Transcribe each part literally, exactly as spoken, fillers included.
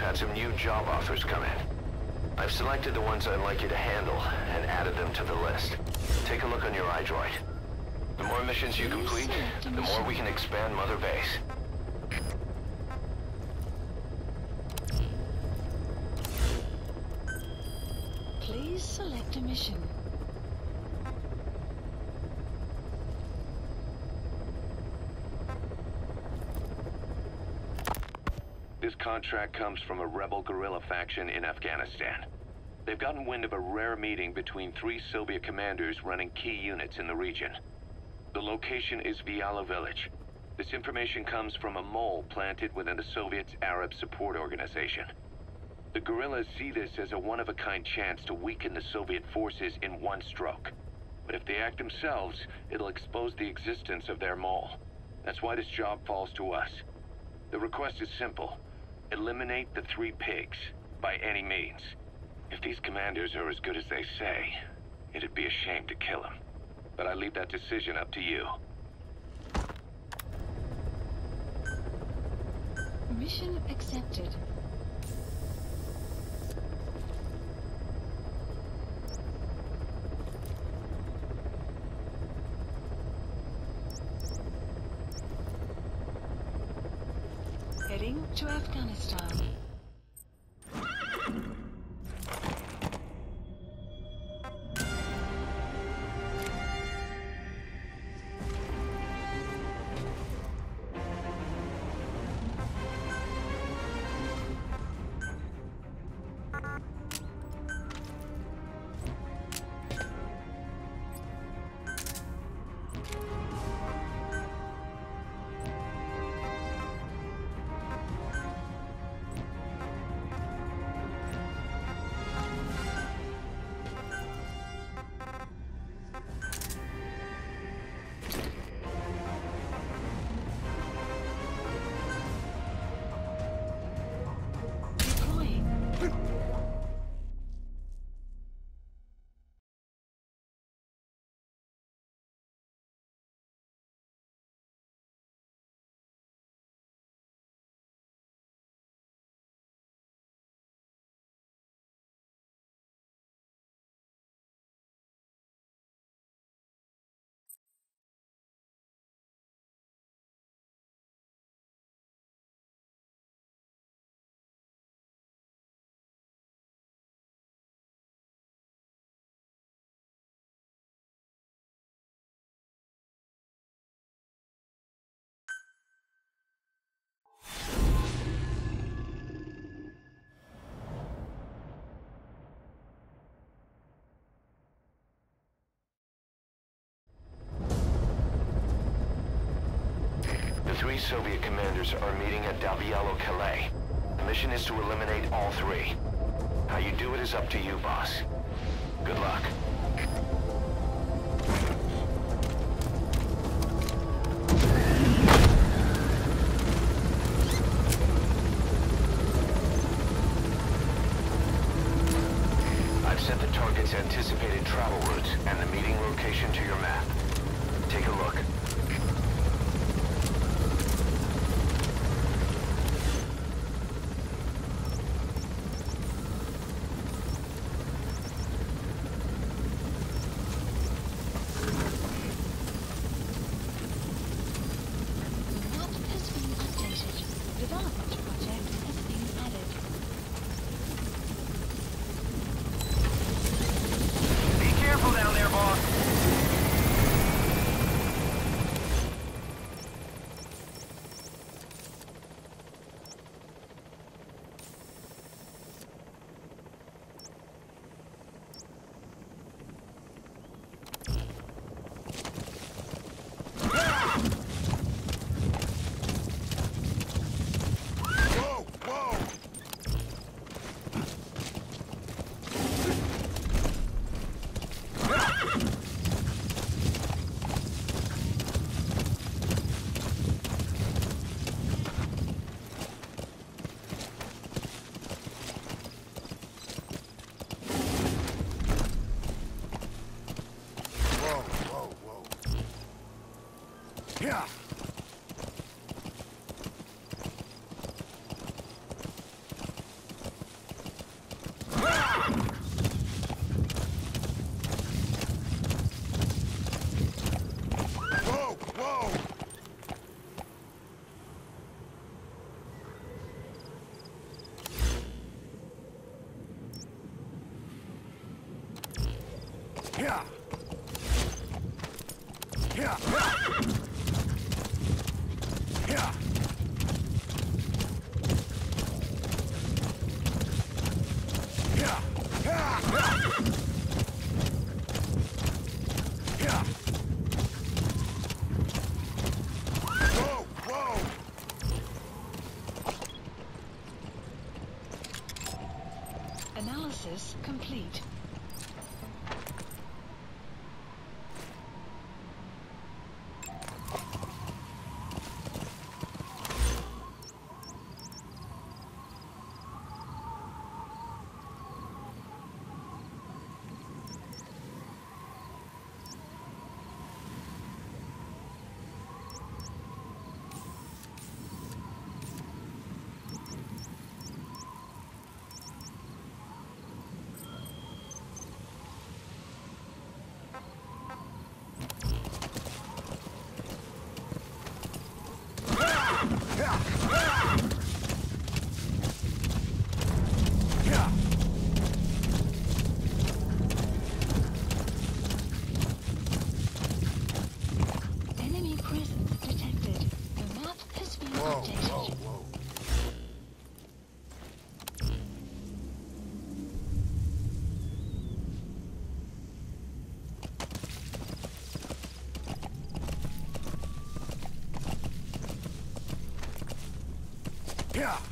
had some new job offers come in. I've selected the ones I'd like you to handle and added them to the list. Take a look on your iDroid. The more missions you complete, the more we can expand Mother Base. Please select a mission. This contract comes from a rebel guerrilla faction in Afghanistan. They've gotten wind of a rare meeting between three Soviet commanders running key units in the region. The location is Viala Village. This information comes from a mole planted within the Soviets' Arab Support Organization. The guerrillas see this as a one-of-a-kind chance to weaken the Soviet forces in one stroke. But if they act themselves, it'll expose the existence of their mole. That's why this job falls to us. The request is simple. Eliminate the three pigs, by any means. If these commanders are as good as they say, it'd be a shame to kill them. But I leave that decision up to you. Mission accepted. Heading to Afghanistan. Three Soviet commanders are meeting at Dalbialo Calais. The mission is to eliminate all three. How you do it is up to you, boss. Good luck. I've set the target's anticipated travel routes and the meeting location to your map. Take a look. Analysis complete. Enemy presence detected. The map has been updated. Yeah.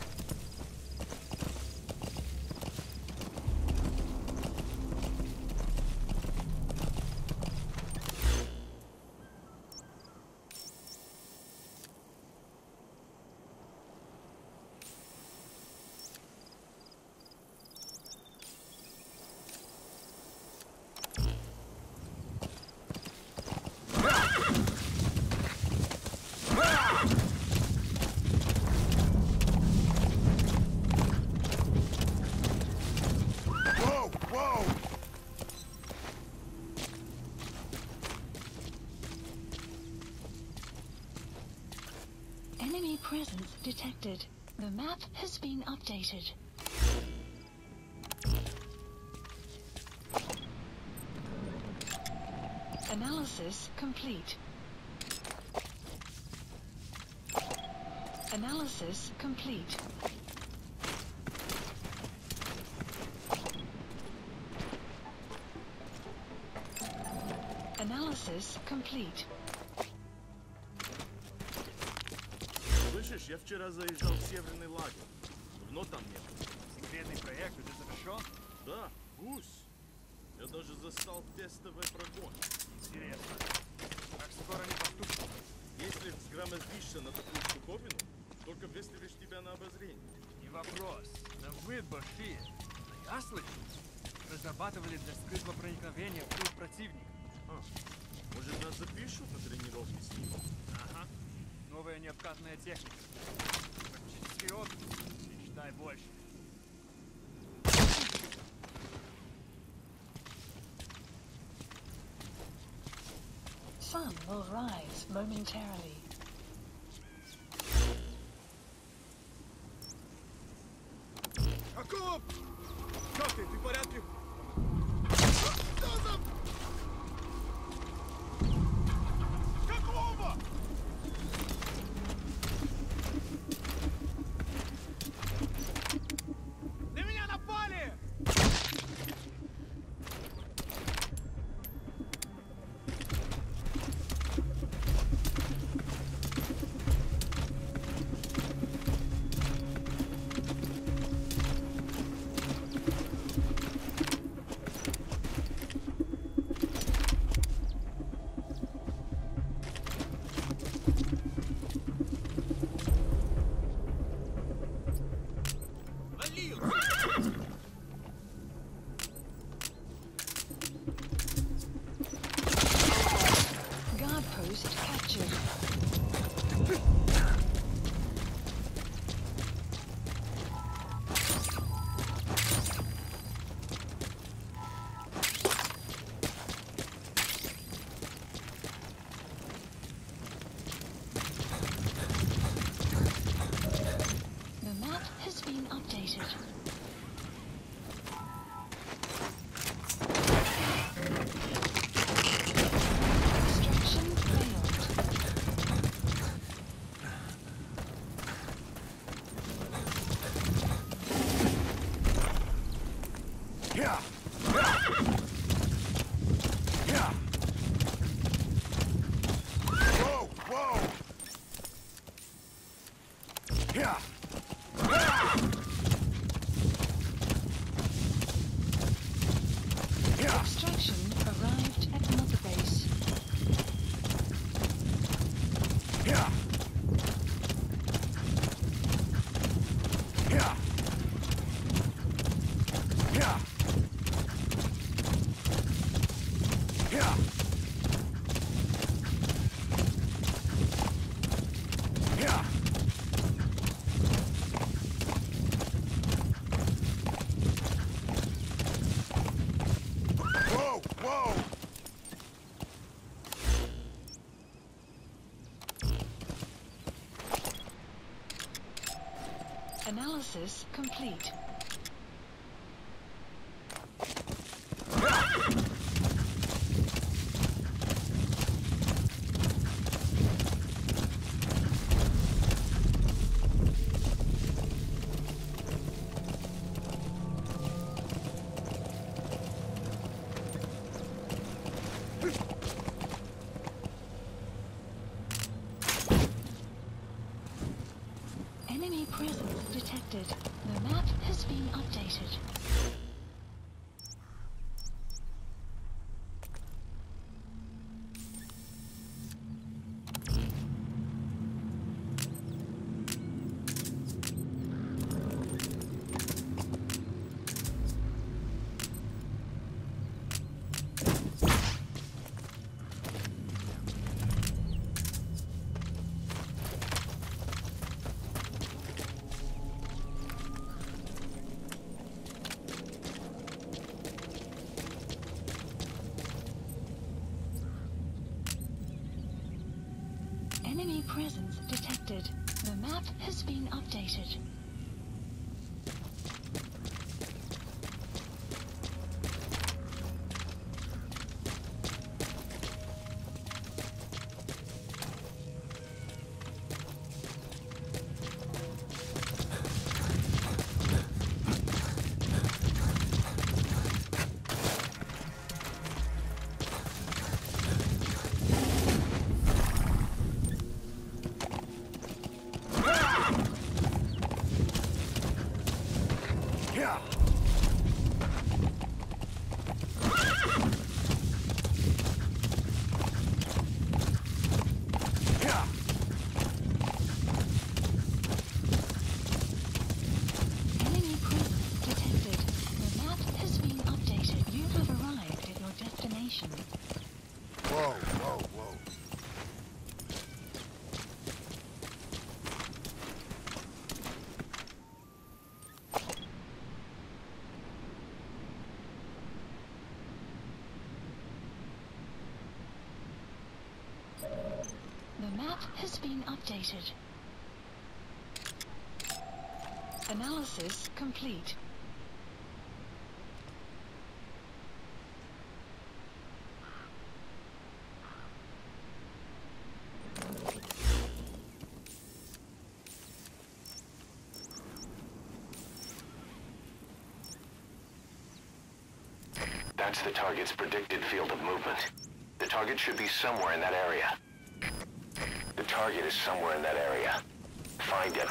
Enemy presence detected. The map has been updated. Analysis complete. Analysis complete. Analysis complete. Слышишь, я вчера заезжал в северный лагерь. Давно там не был. Секретный проект уже завершен? Да, гусь. Я даже застал тестовый прогон. Интересно. Как скоро они поступят? Если взгромоздишься на такую штуковину, только выставишь тебя на обозрение. Не вопрос. На вид большие. Но я слышу. Разрабатывали для скрытого проникновения в тыл противника. А, может, нас запишут на тренировки с ним? Ага. Новая необкатная техника. Практический опыт. Мечтай больше. Sun will rise momentarily. Акоп! Как ты? Ты в порядке? Что за... Какого? На меня напали! Extraction arrived at Mother Base. Analysis complete. Enemy presence detected. The map has been updated. Enemy presence detected. The map has been updated. Enemy presence detected. The map has been updated. You have arrived at your destination. Whoa, whoa, whoa. The map has been updated. Analysis complete. That's the target's predicted field of movement. The target should be somewhere in that area. The target is somewhere in that area. Find him.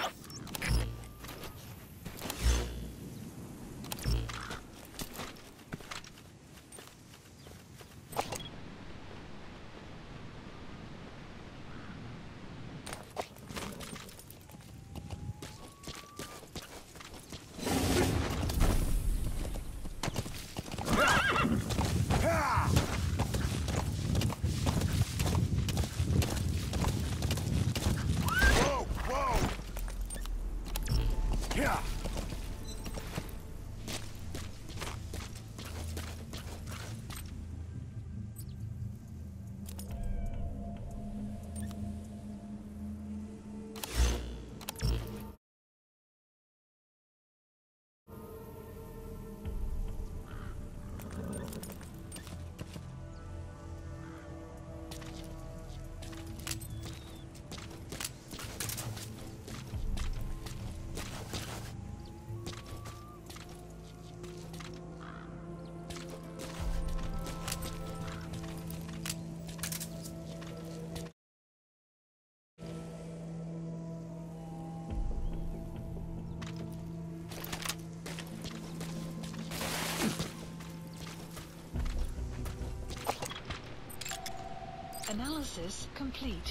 Analysis complete.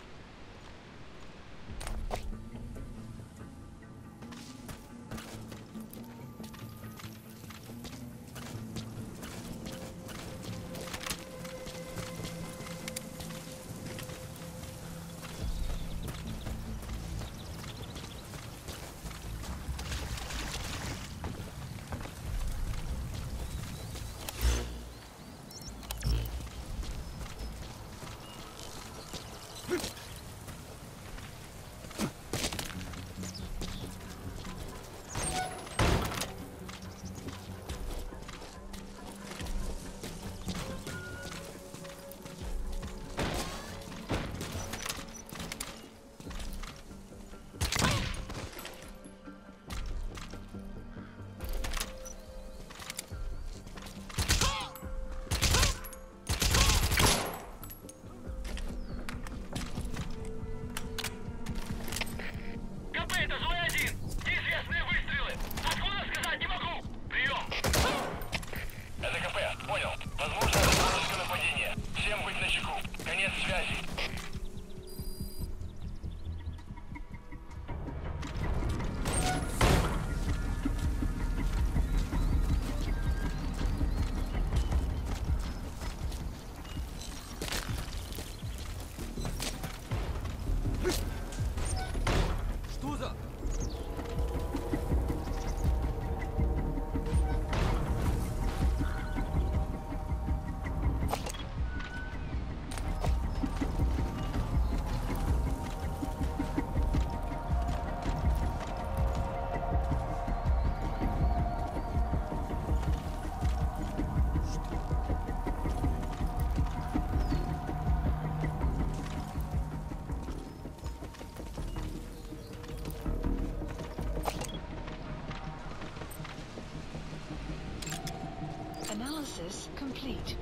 Analysis complete.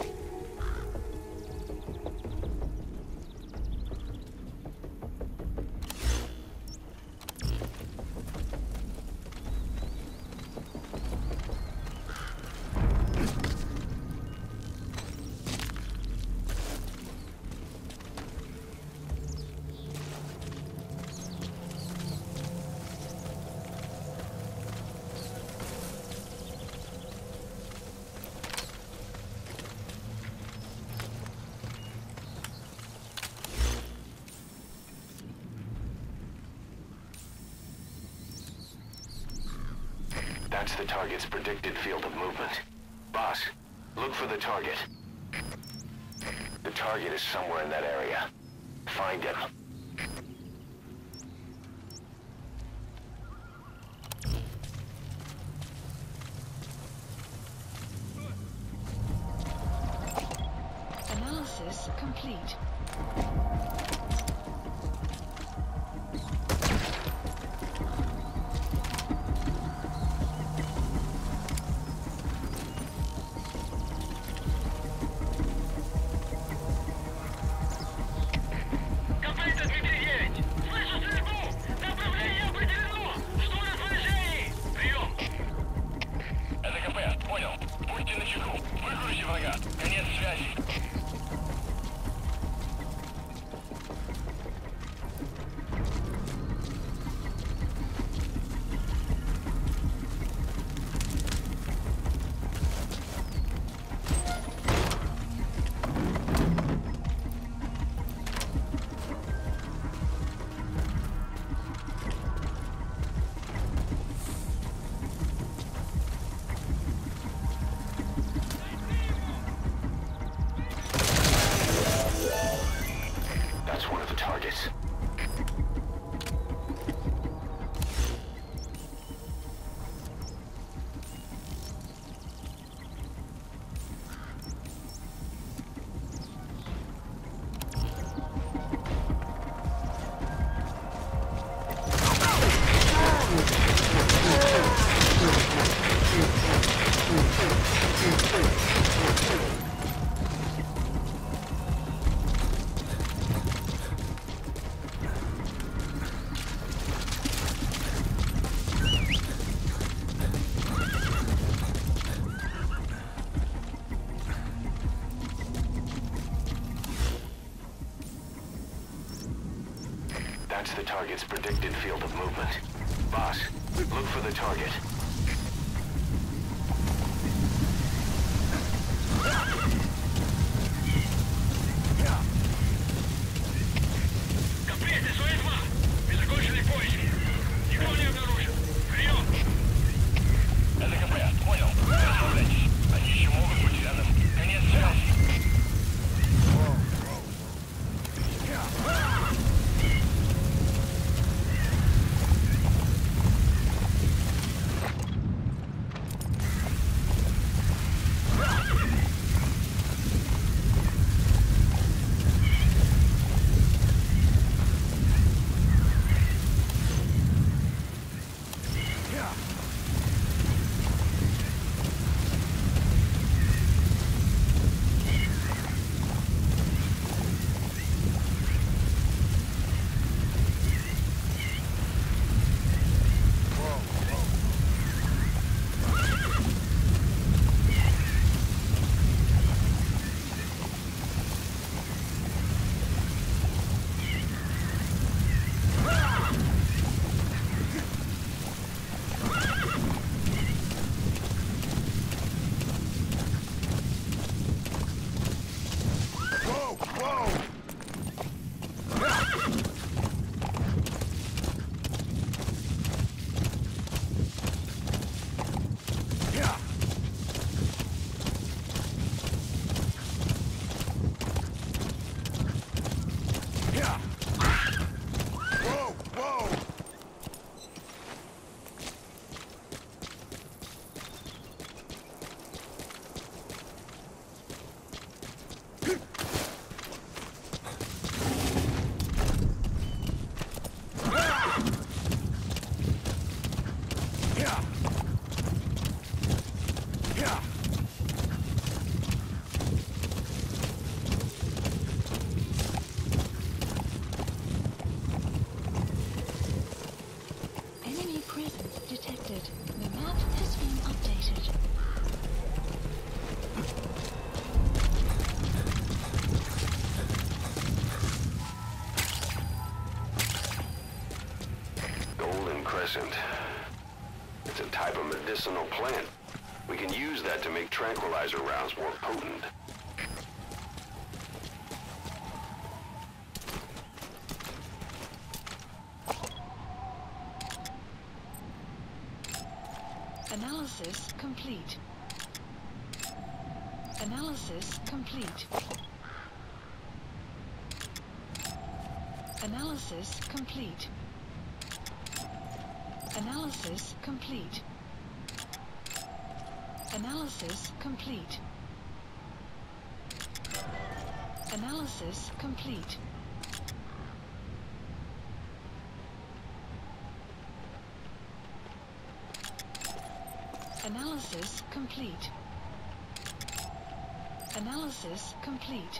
That's the target's predicted field of movement. Boss, look for the target. The target is somewhere in that area. Find him. Analysis complete. That's the target's predicted field of movement. Boss, look for the target. Капец, эс о эс два! Мы закончили поиски. Никого не обнаружен. Прием! Это КП, понял. Расслабляйтесь. Они еще могут быть рядом. Конец связи. Enemy presence detected. The map has been updated. Golden Crescent. It's a type of medicinal plant. We can use that to make tranquilizer rounds more potent. Analysis complete. Analysis complete. Analysis complete. Analysis complete. Analysis complete. Analysis complete. Analysis complete. Analysis complete.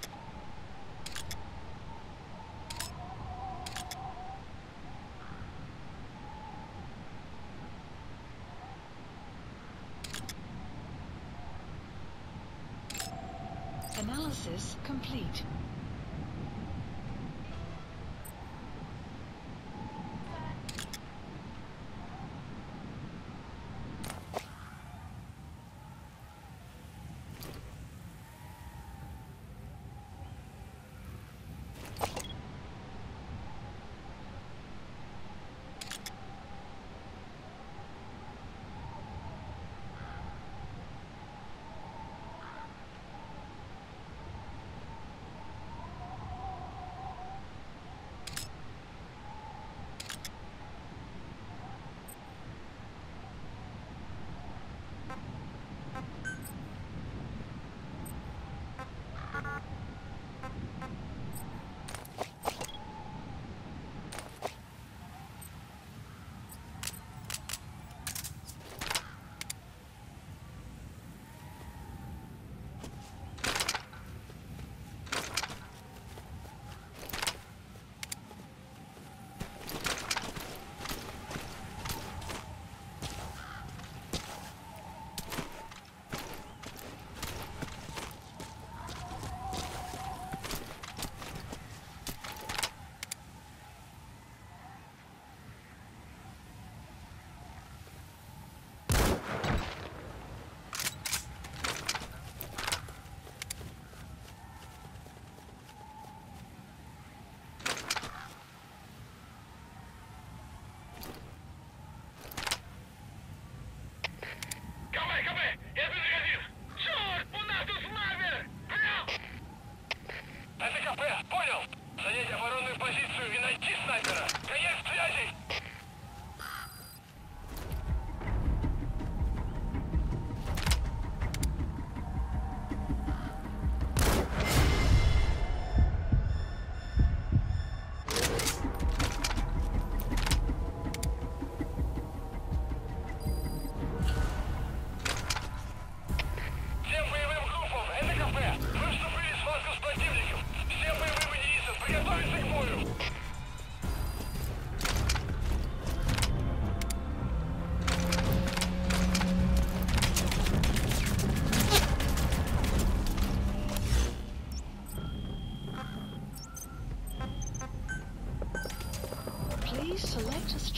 Analysis complete.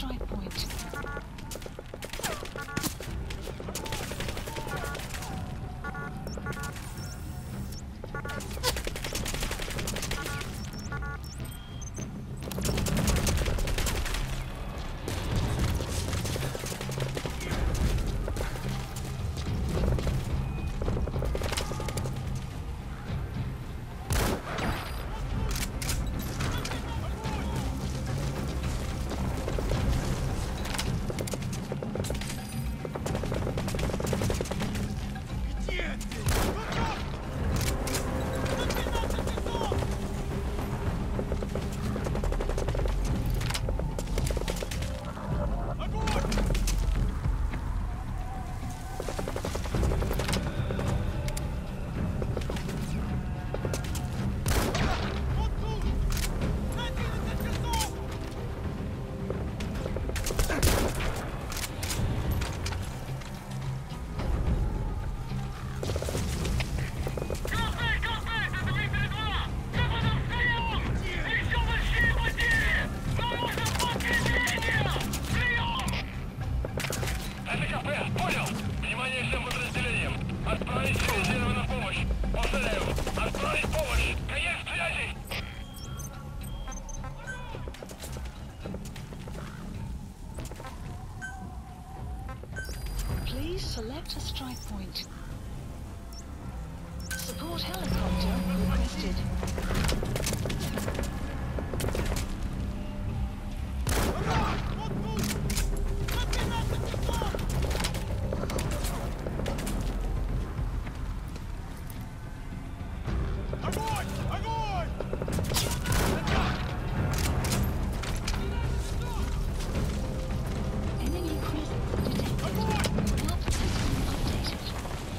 strike point. Please select a strike point. Support helicopter requested. Enemy presence detected. Map has been updated.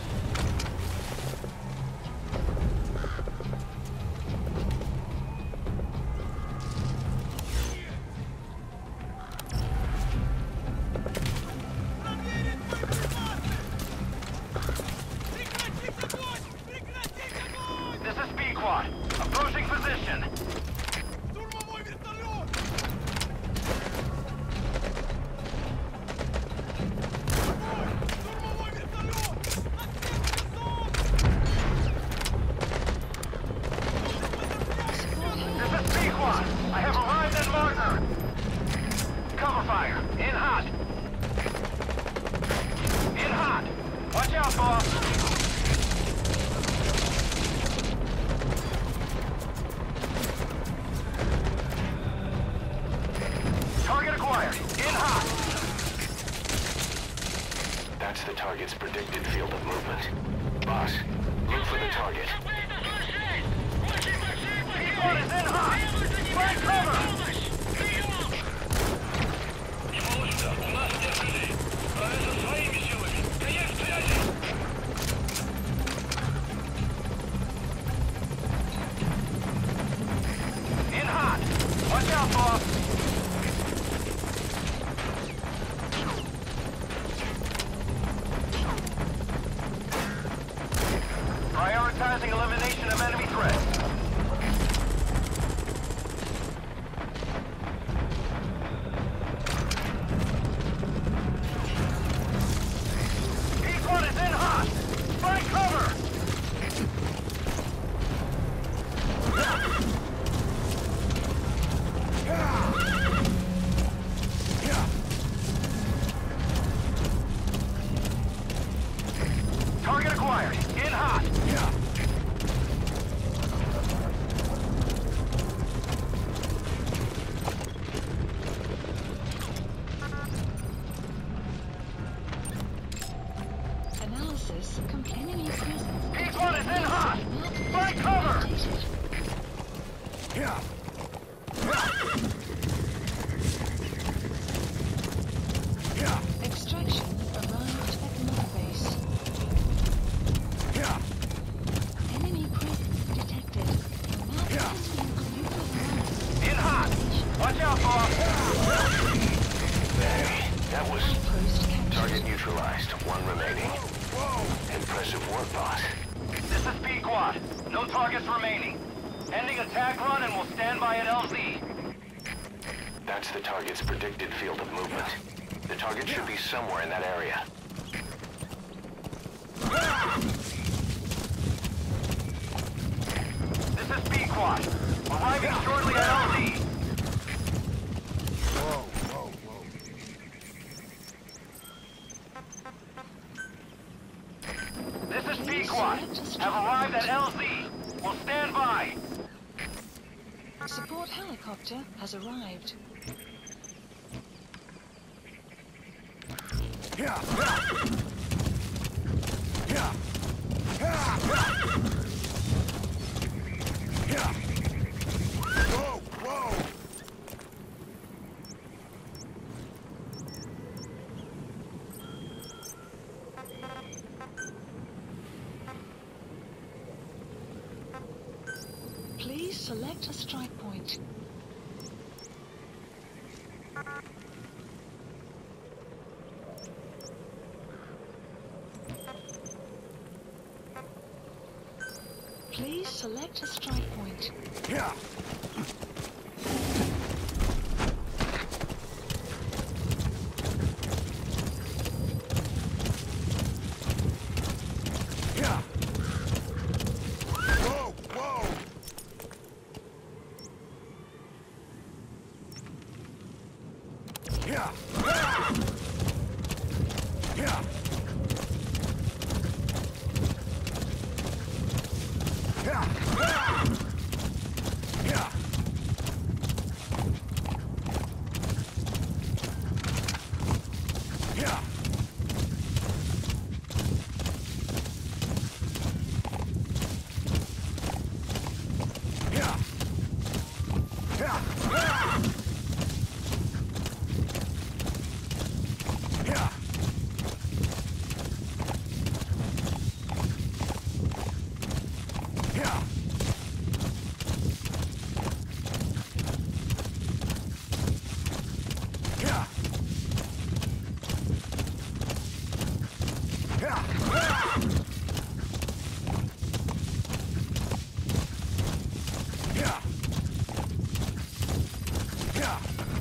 This is Pequod. Approaching position. Штурмовой вертолет! Огонь! Штурмовой вертолет! This is Pequod. I have arrived at Marker. Cover fire. In hot. In hot. Watch out, boss. Target acquired. In hot. That's the target's predicted field of movement. Boss, look for the target. Pequod is in hot. Find cover. У нас нет людей. Справятся своими силами. Конец связи. In hot. Watch out, boss. Prioritizing elimination of enemy threats. Pequod is in hot. Find cover. Target acquired. In hot. Analysis complaining your presence. Pequod is in hot. Find cover. Extraction arrived at Mother Base. Enemy presence detected. Map has been utilized. In hot. Watch out, boss. That was Outpost captured. target neutralized. One remaining. Impressive work, boss. This is Pequod. No targets remaining. Ending attack run and we'll stand by at L Z. That's the target's predicted field of movement. The target should be somewhere in that area. This is Pequod. Arriving shortly at L Z. Whoa, whoa, whoa. This is Pequod. Have arrived at L Z. Will stand by. Support helicopter has arrived. Yeah. Yeah. Yeah. Yeah. Whoa, whoa. Please select a strike point. Please select a strike point. Yeah. Yeah. Whoa, whoa. Yeah. Yeah. Yeah. Yeah. Yeah. Yeah. Yeah. Yeah. Yeah. Yeah. Yeah. Yeah. Yeah.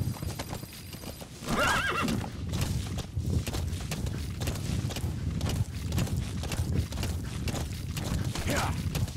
Yeah.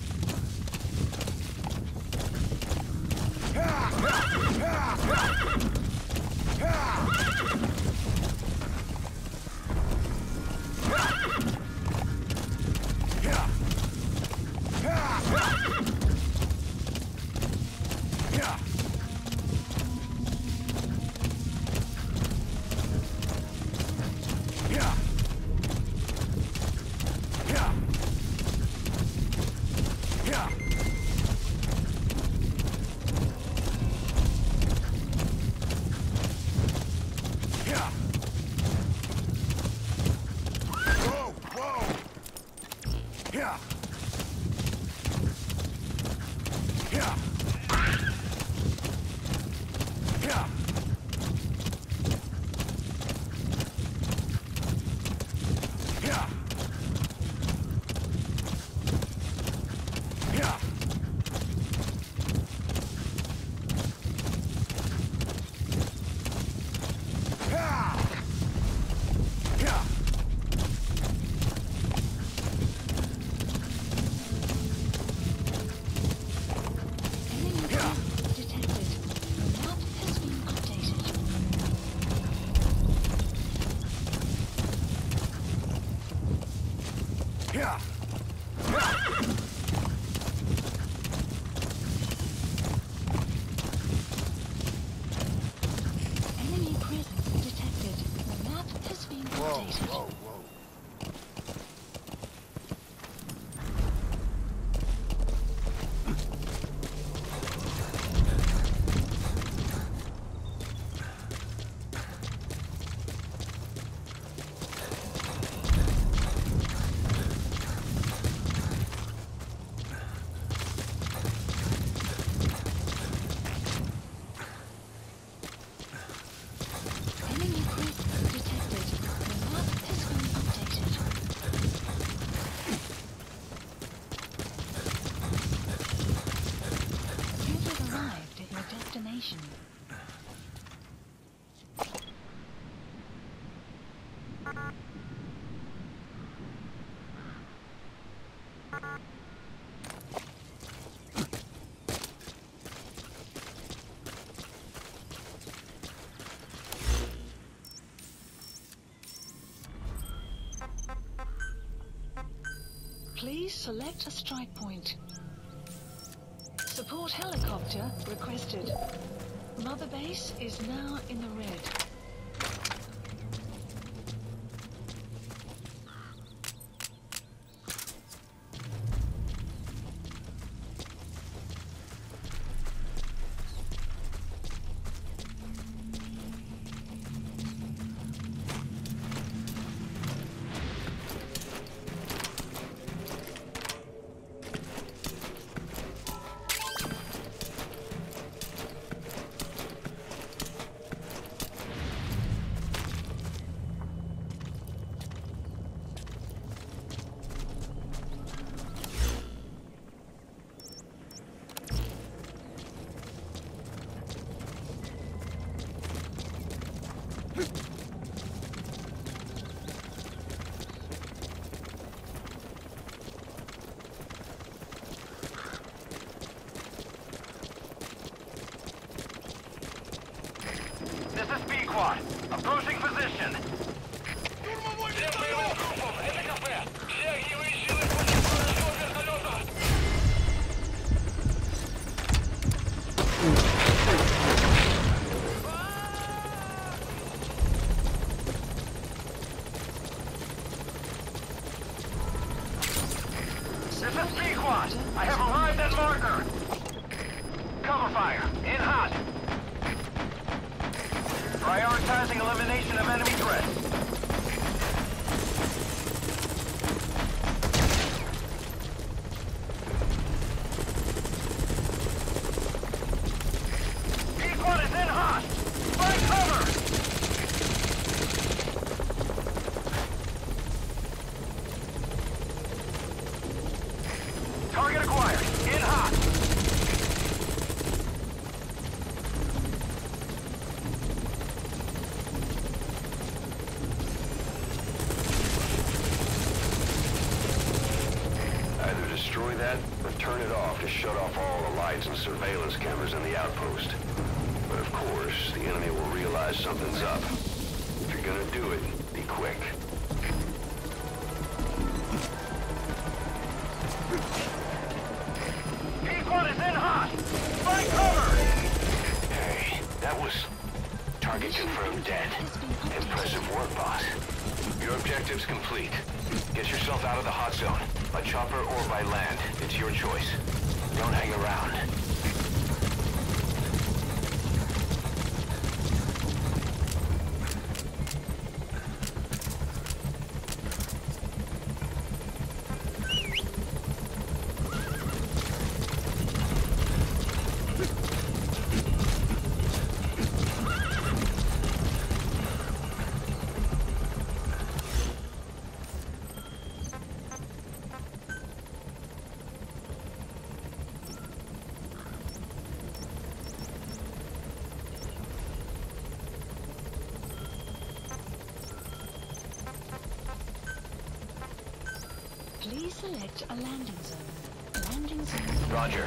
Enemy presence detected. The map has been updated. Yeah. Enemy presence detected. The map has been Whoa, updated. whoa, whoa. Enemy presence detected. The map has been Please select a strike point. Support helicopter requested. Mother base is now in the red. This is Pequod. Approaching position. Всем боевым группам, это кафе. Все огневые силы против вражеского вертолета. This is Pequod. I have arrived at marker. Cover fire. In hot. Prioritizing elimination of enemy threats. Pequod is in hot! Find cover! Target acquired. In hot! Destroy that, or turn it off to shut off all the lights and surveillance cameras in the outpost. But of course, the enemy will realize something's up. If you're gonna do it, be quick. Pequod is in hot! Find cover! Hey, that was... Target confirmed dead. Impressive work, boss. Your objective's complete. Get yourself out of the hot zone. By chopper or by land. It's your choice. Don't hang around. Please select a landing zone. Landing zone. Roger.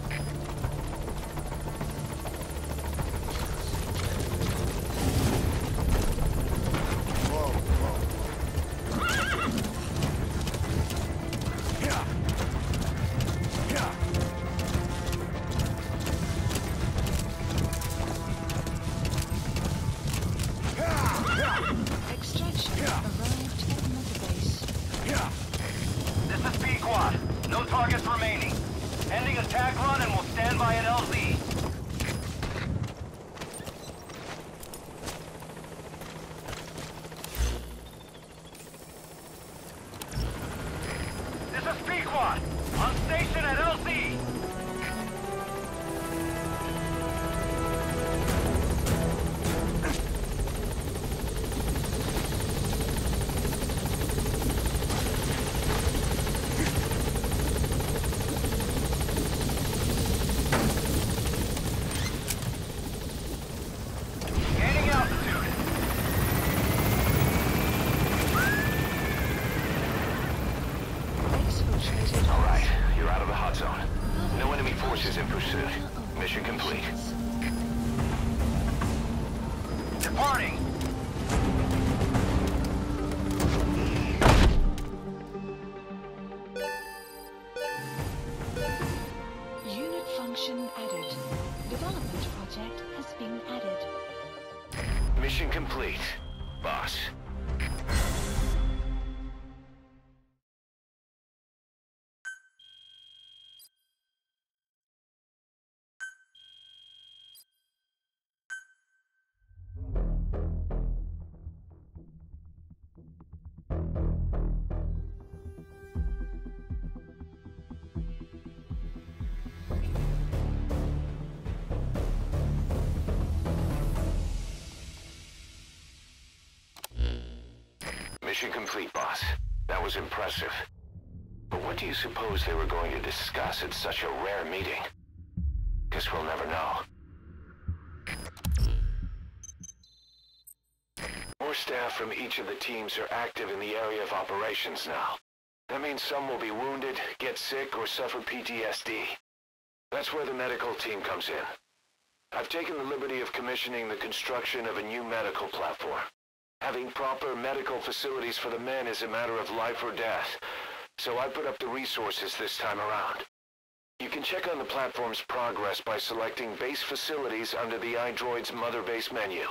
Extraction arrived at Mother base. This is Pequod. No targets remaining. Ending attack run and we'll stand by in pursuit. Mission complete. Departing! Unit function added. Development project has been added. Mission complete, boss. Mission complete, boss. That was impressive. But what do you suppose they were going to discuss at such a rare meeting? Guess we'll never know. More staff from each of the teams are active in the area of operations now. That means some will be wounded, get sick, or suffer P T S D. That's where the medical team comes in. I've taken the liberty of commissioning the construction of a new medical platform. Having proper medical facilities for the men is a matter of life or death, so I put up the resources this time around. You can check on the platform's progress by selecting Base Facilities under the iDroid's Mother Base menu.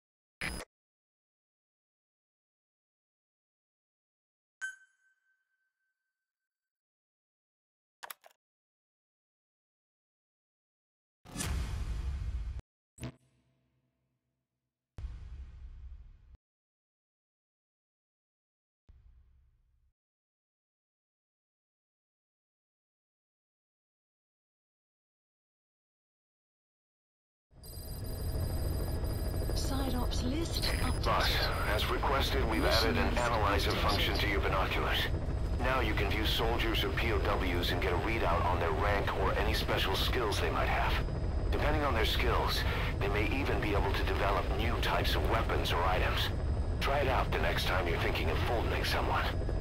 Side ops list updated. Boss, as requested, we've added an analyzer function to your binoculars. Now you can view soldiers or P O Ws and get a readout on their rank or any special skills they might have. Depending on their skills, they may even be able to develop new types of weapons or items. Try it out the next time you're thinking of folding someone.